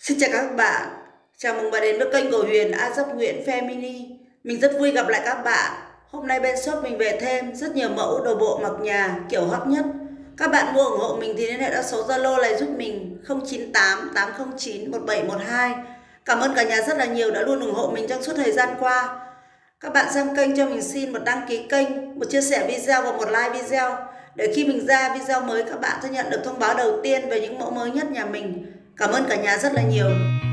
Xin chào các bạn, chào mừng bạn đến với kênh của Huyền Azoc Nguyễn Family. Mình rất vui gặp lại các bạn. Hôm nay bên shop mình về thêm rất nhiều mẫu đồ bộ mặc nhà kiểu hot nhất. Các bạn mua ủng hộ mình thì liên hệ qua số Zalo này giúp mình 098 809 1712. Cảm ơn cả nhà rất là nhiều đã luôn ủng hộ mình trong suốt thời gian qua. Các bạn xem kênh cho mình xin một đăng ký kênh, một chia sẻ video và một like video để khi mình ra video mới các bạn sẽ nhận được thông báo đầu tiên về những mẫu mới nhất nhà mình. Cảm ơn cả nhà rất là nhiều.